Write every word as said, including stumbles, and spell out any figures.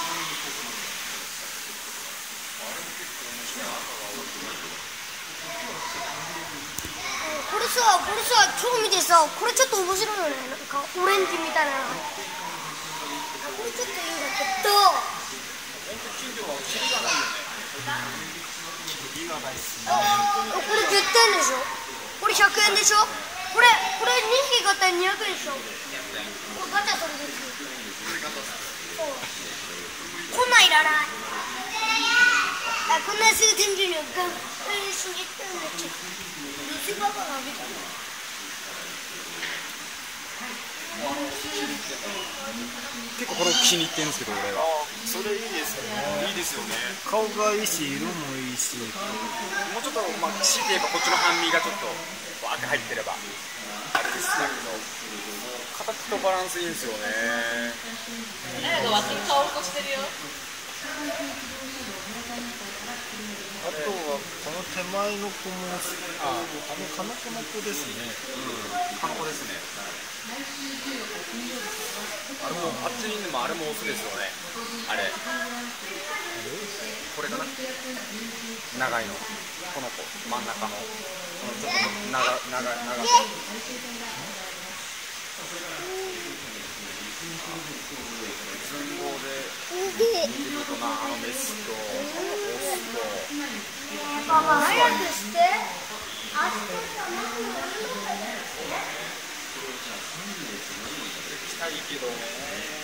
これさ、これさ、超見てさ、これちょっと面白いよね。なんかオレンジみたいなの。これちょっといいんだけど。あ、これじゅってんでしょ。これひゃくえんでしょ。これ、これにひき買ったらにひゃくえんでしょ。これガチャそれです。そう。こんなんいらない。あ、こんなすぐ天井にガンしに行ったんだけど。水バカが見たの。 結構これ気に入ってるんですけど、俺は。 それいいですよね。いいですよね。 顔がいいし、色もいいし。 もうちょっと、まあ、強いて言えばこっちの半身がちょっとわーって入ってればあれですけど、形とバランスいいんですよね。 誰が脇に顔落としてるよ。 あとはこの手前の子も、あ、あのカノコの子ですね。 うん、カノコですね。あれもあっちにいるのもあれもオスですよね。あれ。これかな。長いの。この子真ん中の。ちょっと長長長い。寸胴で見てるとな、あのメスとオスと。 パパ早くして。 行きたいけどね。